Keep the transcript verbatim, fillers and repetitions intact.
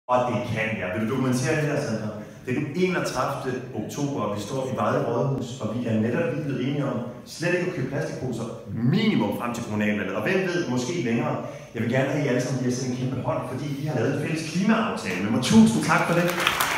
Og det kan jeg. Vil du dokumentere det her, Sandra? Det er den enogtredivte oktober, og vi står i Vejle Rådhus, og vi er netop lige blevet enige om slet ikke at købe plastikposer minimum frem til kommunalvalget. Og hvem ved, måske længere. Jeg vil gerne have, at I alle sammen giver os en kæmpe hånd, fordi vi har lavet en fælles klimaaftale med mig. Tusind tak for det.